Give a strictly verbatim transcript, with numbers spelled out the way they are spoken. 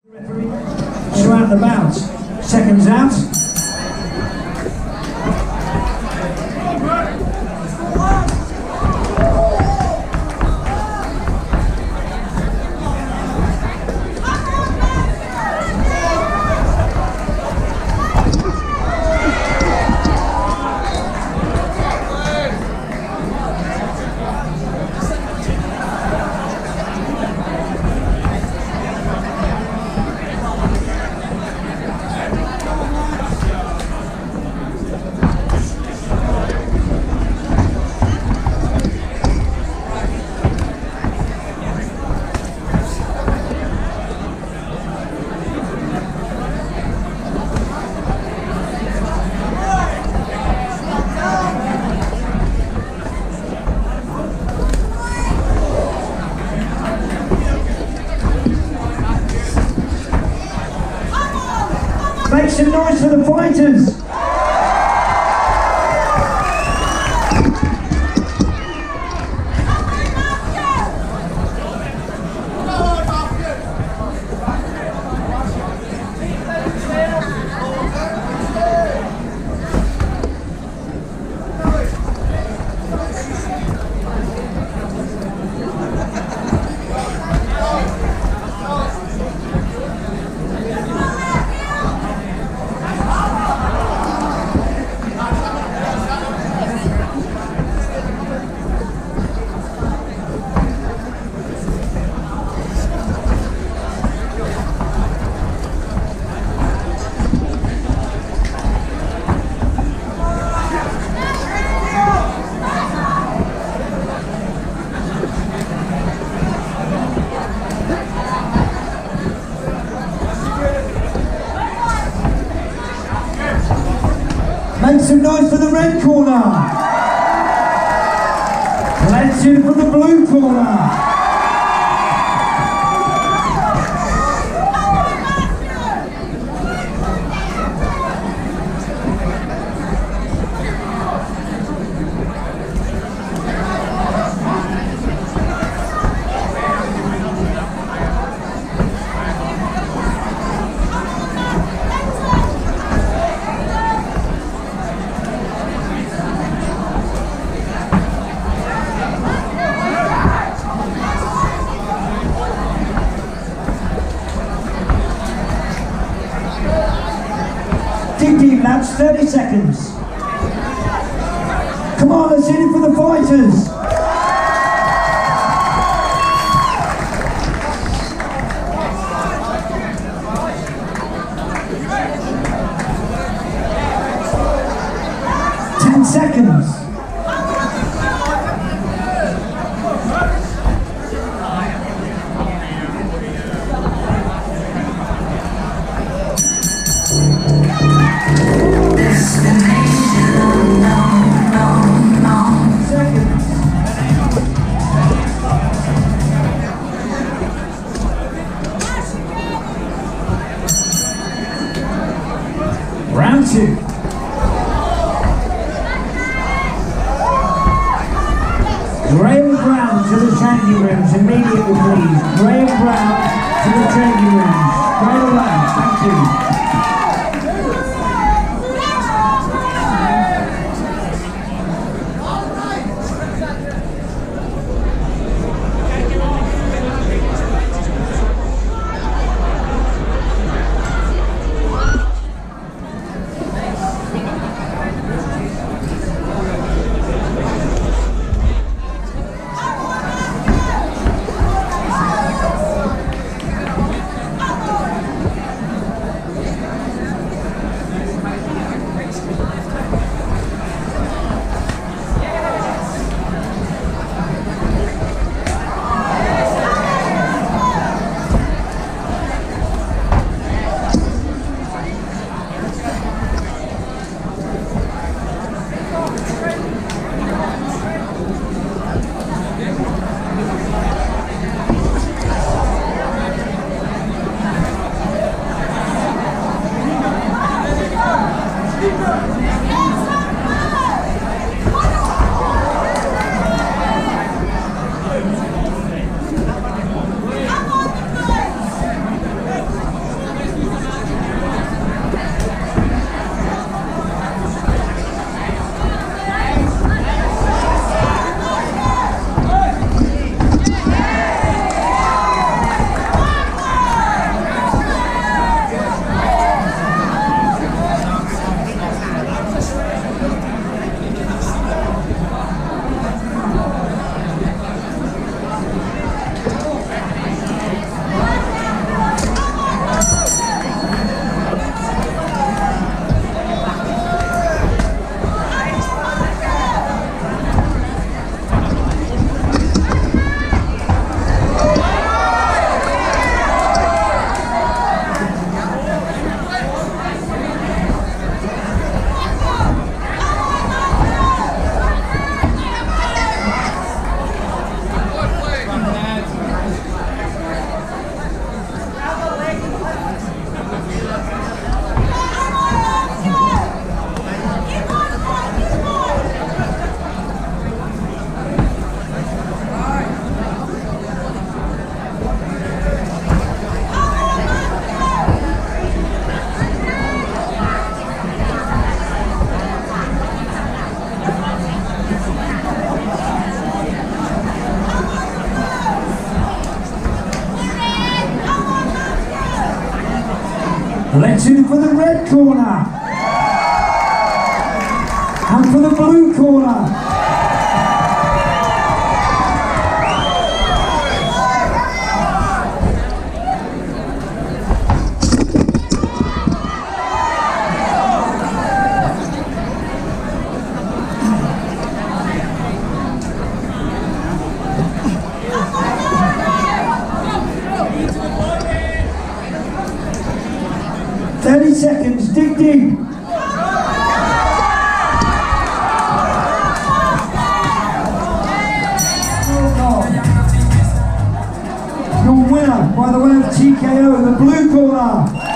Throughout the bout. Seconds out. Make some noise for the fighters! Make some noise for the red corner. Let's hear it for the blue corner. Deep, deep laps, thirty seconds. Come on, let's hit it for the fighters. Ten seconds. Round two. Graham Brown to the changing rooms immediately, please. Graham Brown to the changing rooms. Straight away. Thank you. Let's in for the red corner. And for the blue corner. thirty seconds, dig deep. Your winner by the way of T K O in the blue corner.